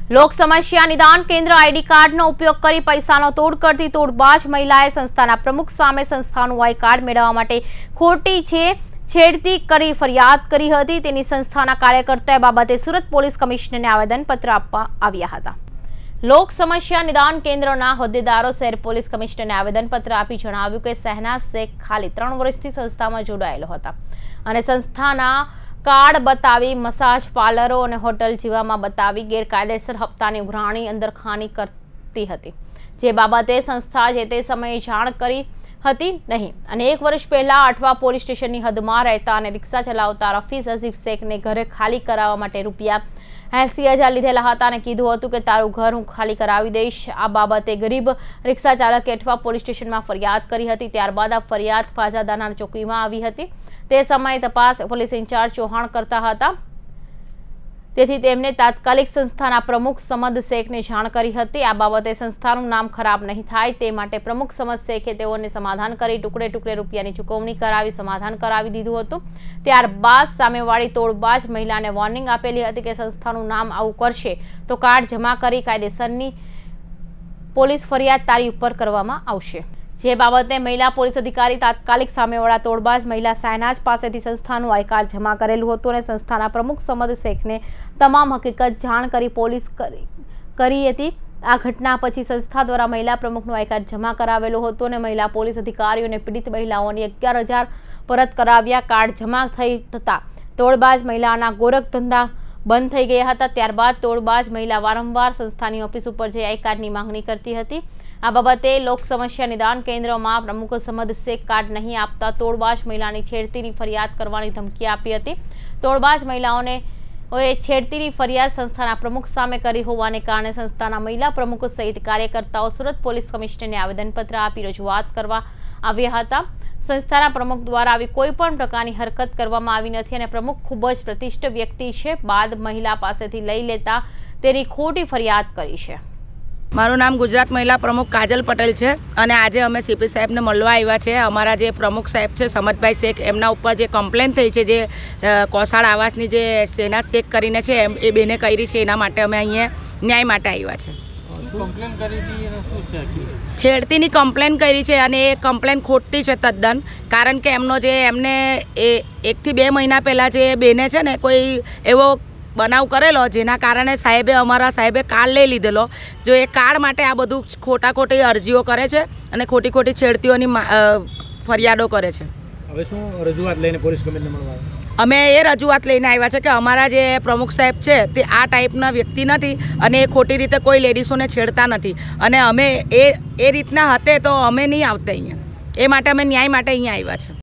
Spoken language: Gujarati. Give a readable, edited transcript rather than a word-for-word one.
लोक समस्या निदान केन्द्र आईडी कार्डનો ઉપયોગ કરી પૈસાનો તોડ કરતી તોડબાજ મહિલાએ સંસ્થાના પ્રમુખ સામે સંસ્થાનું આઈ કાર્ડ મેળવવા માટે ખોટી છેડતી કરી ફરિયાદ કરી હતી। તેની સંસ્થાના કાર્યકર્તાએ બાબતે સુરત પોલીસ કમિશનરને આવેદનપત્ર આપવા આવ્યા હતા। लोक समस्या निदान केन्द्रना होद्देदारो शहर पोलीस कमिश्नरने आवेदनपत्र आपी जणाव्युं के शहनाज शेख खाली 3 वर्षथी संस्थामां जोडायेलो हतो अने संस्थाना कार्ड बतावी मसाज पार्लरो अने होटल जेवामां बतावी गैरकायदेसर हप्तानी उघराणी अंदरखानी करती हती, जे बाबते संस्था जे ते समये जाण करी हती नहीं अने 1 वर्ष पहला अठवा पोलीस स्टेशननी हदमां रहता अने रिक्शा चलावता रफीज अजीब शेखने घरे खाली करावा माटे रूपिया 80,000 લીધેલા હતા અને કીધું હતું કે તારું ઘર હું ખાલી કરાવી દઈશ। આ બાબતે ગરીબ રિક્ષા ચાલકે અઠવા પોલીસ સ્ટેશનમાં ફરિયાદ કરી હતી। ત્યારબાદ આ ફરિયાદ ફાજાદાના ચોકીમાં આવી હતી। તે સમયે તપાસ પોલીસ ઇન્ચાર્જ ચૌહાણ કરતા હતા, તેથી તેમને તાત્કાલિક સંસ્થાના પ્રમુખ સમદ શેખને જાણ કરી હતી। આ બાબતે સંસ્થાનું નામ ખરાબ નહીં થાય તે માટે પ્રમુખ સમદ શેખે તેઓને સમાધાન કરી ટુકડે ટુકડે રૂપિયાની ચૂકવણી કરાવી સમાધાન કરાવી દીધું હતું। ત્યારબાદ સામેવાળી તોડબાજ મહિલાને વોર્નિંગ આપેલી હતી કે સંસ્થાનું નામ આવું કરશે તો કાર્ડ જમા કરી કાયદેસરની પોલીસ ફરિયાદ તારી ઉપર કરવામાં આવશે। જે બાબતે મહિલા પોલીસ અધિકારી તાત્કાલિક સામેવાળા તોડબાજ મહિલા શહેનાજ પાસેથી સંસ્થાનું આઈ કાર્ડ જમા કરેલું હતું અને સંસ્થાના પ્રમુખ સમદ શેખને તમામ હકીકત જાણ કરી પોલીસ કરી હતી। આ ઘટના પછી સંસ્થા દ્વારા મહિલા પ્રમુખનું આઈ કાર્ડ જમા કરાવેલું હતું અને મહિલા પોલીસ અધિકારીઓને પીડિત મહિલાઓની 11,000 પરત કરાવ્યા। કાર્ડ જમા થઈ થતા તોડબાજ મહિલાના ગોરખ ધંધા બંધ થઈ ગયા હતા। ત્યારબાદ તોડબાજ મહિલા વારંવાર સંસ્થાની ઓફિસ ઉપર જઈ આઈ કાર્ડની માંગણી કરતી હતી। આ બાબતે લોક સમસ્યા નિદાન કેન્દ્રમાં પ્રમુખ સમદ શેખ કાર્ડ નહીં આપતા તોડબાજ મહિલાની છેડતીની ફરિયાદ કરવાની ધમકી આપી હતી। તોડબાજ મહિલાઓને છેડતીની ફરિયાદ સંસ્થાના પ્રમુખ સામે કરી હોવાને કારણે સંસ્થાના મહિલા પ્રમુખ સહિત કાર્યકર્તાઓ સુરત પોલીસ કમિશનરને આવેદનપત્ર આપી રજૂઆત કરવા આવ્યા હતા। સંસ્થાના પ્રમુખ દ્વારા આવી કોઈ પણ પ્રકારની હરકત કરવામાં આવી નથી અને પ્રમુખ ખૂબ જ પ્રતિષ્ઠિત વ્યક્તિ છે, બાદ મહિલા પાસેથી લઈ લેતા તેની ખોટી ફરિયાદ કરી છે। મારું નામ ગુજરાત મહિલા પ્રમુખ કાજલ પટેલ છે અને આજે અમે સીપી સાહેબને મળવા આવ્યા છે। અમારા જે પ્રમુખ સાહેબ છે સમદભાઈ શેખ એમના ઉપર જે કમ્પ્લેન થઈ છે, જે કોસાળ આવાસની જે શહેનાજ શેખ કરીને છે એ બેને કરી છે, એના માટે અમે અહીંયા ન્યાય માટે આવ્યા છે। છેડતીની કમ્પ્લેન કરી છે અને એ કમ્પ્લેન ખોટી છે તદ્દન, કારણ કે એમનો જે એમને 1 થી 2 મહિના પહેલાં જે બેને છે ને કોઈ એવો બનાવ કરેલો જેના કારણે અમારા સાહેબે કાર્ડ લઈ લીધેલો। જો એ કાર્ડ માટે આ બધું ખોટી અરજીઓ કરે છે અને ખોટી છેડતીઓની ફરિયાદો કરે છે। હવે શું રજૂઆત લઈને પોલીસ કમિશનરને મળવા અમે એ રજૂઆત લઈને આવ્યા છે કે અમારા જે પ્રમુખ સાહેબ છે તે આ ટાઈપના વ્યક્તિ નથી અને એ ખોટી રીતે કોઈ લેડીઝોને છેડતા નથી અને અમે એ રીતના હતે તો અમે નહીં આવતા અહીંયા, એ માટે અમે ન્યાય માટે અહીંયા આવ્યા છે।